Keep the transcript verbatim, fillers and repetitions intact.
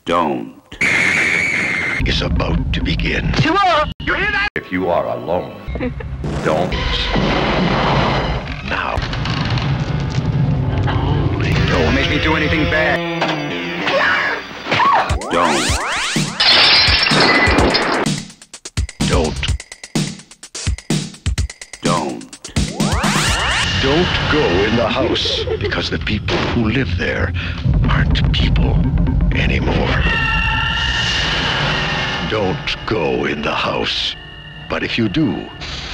Don't. Is about to begin. Tomorrow, you hear that? If you are alone, don't. Now. Don't make me do anything bad. Don't. Don't. Don't. Don't go in the house, because the people who live there aren't people anymore. Don't go in the house. But if you do,